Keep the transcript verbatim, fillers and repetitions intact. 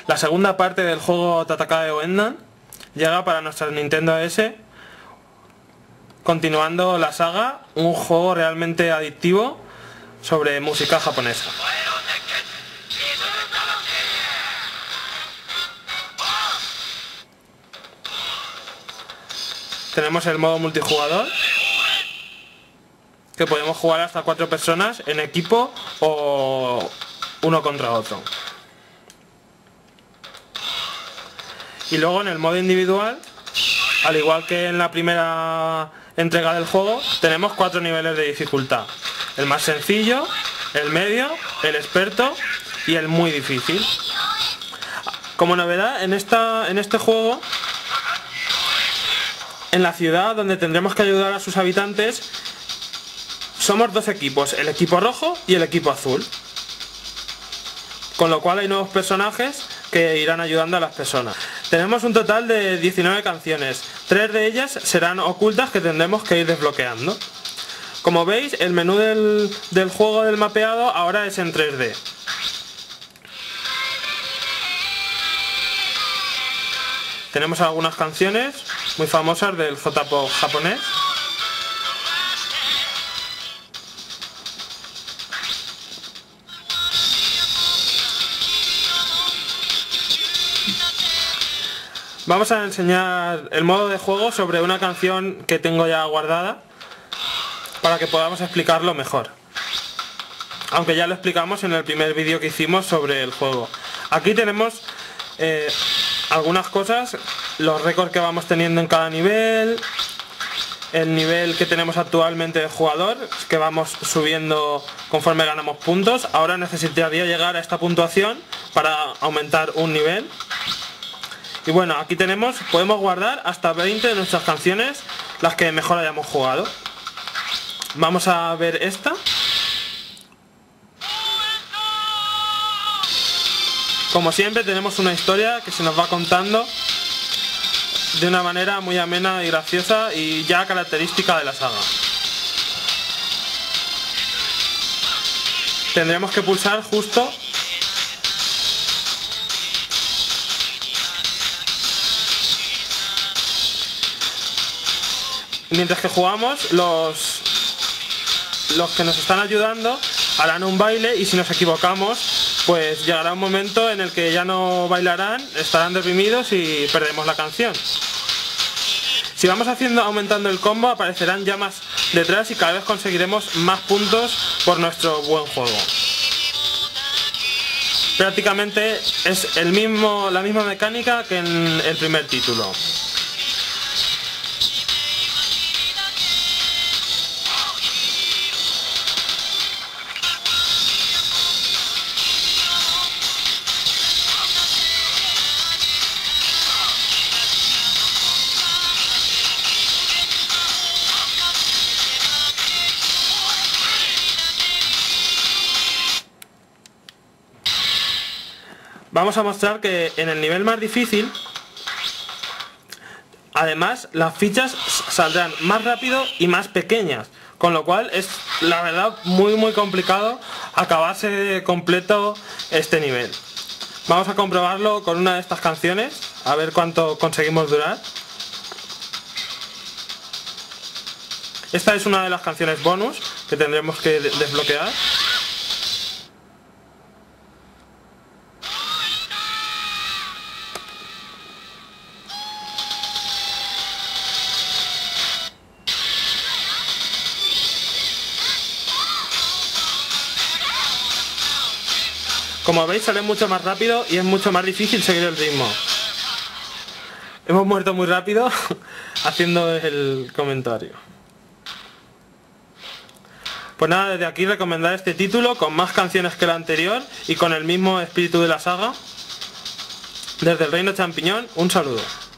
La segunda parte del juego Tatakae Ouendan llega para nuestra Nintendo D S, continuando la saga, un juego realmente adictivo sobre música japonesa. Tenemos el modo multijugador, que podemos jugar hasta cuatro personas en equipo o uno contra otro. Y luego en el modo individual, al igual que en la primera entrega del juego, tenemos cuatro niveles de dificultad: el más sencillo, el medio, el experto y el muy difícil. Como novedad en, esta, en este juego, en la ciudad donde tendremos que ayudar a sus habitantes, somos dos equipos, el equipo rojo y el equipo azul. Con lo cual hay nuevos personajes que irán ayudando a las personas. Tenemos un total de diecinueve canciones, tres de ellas serán ocultas que tendremos que ir desbloqueando. Como veis, el menú del, del juego del mapeado ahora es en tres D. Tenemos algunas canciones muy famosas del J-pop japonés. Vamos a enseñar el modo de juego sobre una canción que tengo ya guardada para que podamos explicarlo mejor, aunque ya lo explicamos en el primer vídeo que hicimos sobre el juego. Aquí tenemos eh, algunas cosas, los récords que vamos teniendo en cada nivel, el nivel que tenemos actualmente de jugador, que vamos subiendo conforme ganamos puntos. Ahora necesitaría llegar a esta puntuación para aumentar un nivel. Y bueno, aquí tenemos, podemos guardar hasta veinte de nuestras canciones, las que mejor hayamos jugado. Vamos a ver esta. Como siempre tenemos una historia que se nos va contando de una manera muy amena y graciosa y ya característica de la saga. Tendremos que pulsar justo mientras que jugamos. Los los que nos están ayudando harán un baile y si nos equivocamos pues llegará un momento en el que ya no bailarán, estarán deprimidos y perdemos la canción. Si vamos haciendo aumentando el combo aparecerán llamas detrás y cada vez conseguiremos más puntos por nuestro buen juego. Prácticamente es el mismo, la misma mecánica que en el primer título. Vamos a mostrar que en el nivel más difícil, además, las fichas saldrán más rápido y más pequeñas, con lo cual es, la verdad, muy muy complicado acabarse completo este nivel. Vamos a comprobarlo con una de estas canciones, a ver cuánto conseguimos durar. Esta es una de las canciones bonus que tendremos que desbloquear. Como veis sale mucho más rápido y es mucho más difícil seguir el ritmo. Hemos muerto muy rápido haciendo el comentario. Pues nada, desde aquí recomendar este título con más canciones que el anterior y con el mismo espíritu de la saga. Desde el Reino Champiñón, un saludo.